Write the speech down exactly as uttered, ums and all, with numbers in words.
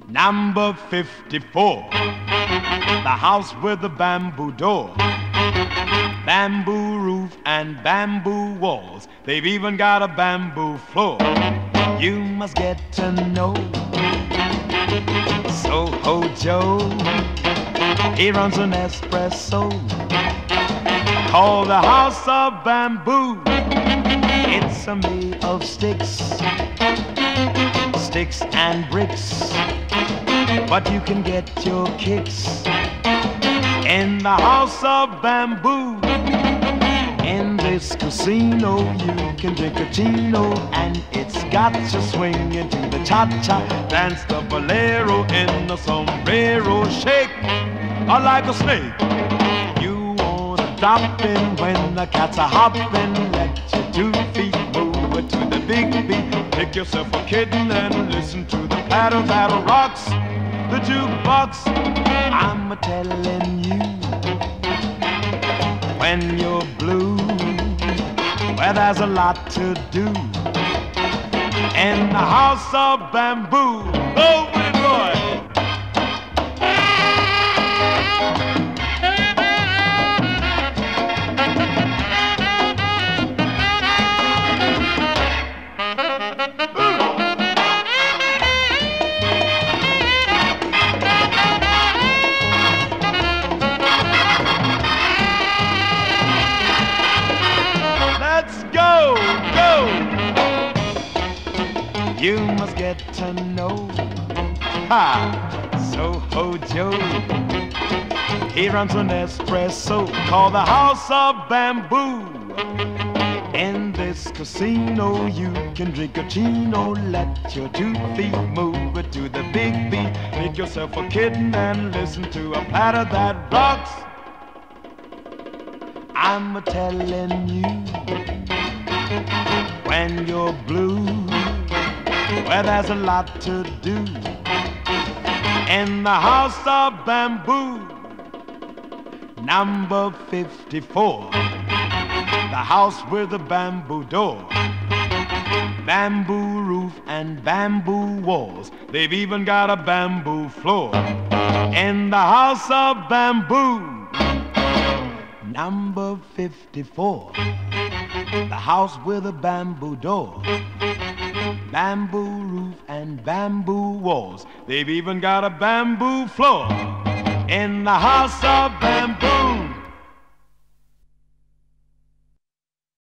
Number fifty-four, the house with the bamboo door, bamboo roof and bamboo walls. They've even got a bamboo floor. You must get to know Soho Joe. He runs an espresso called the House of Bamboo. It's a made of sticks, sticks and bricks, but you can get your kicks in the House of Bamboo. In this casino you can drink a chino, and it's got you swinging to the cha-cha. Dance the bolero in the sombrero, shake like a snake. You wanna drop in when the cats are hopping. Let your two feet move to the big beat. Pick yourself a kitten and listen to the patter that rocks the jukebox. I'm a-telling you, when you're blue, well, there's a lot to do in the House of Bamboo. Go with it, boy! You must get to know ha, Soho Joe. He runs an espresso called the House of Bamboo. In this casino you can drink a chino. Let your two feet move it to the big beat. Make yourself a kitten and listen to a patter that rocks. I'm a-telling you, when you're blue, well, there's a lot to do in the House of Bamboo. Number fifty-four, the house with the bamboo door, bamboo roof and bamboo walls. They've even got a bamboo floor in the House of Bamboo. Number fifty-four, the house with a bamboo door, bamboo roof and bamboo walls. They've even got a bamboo floor in the House of Bamboo.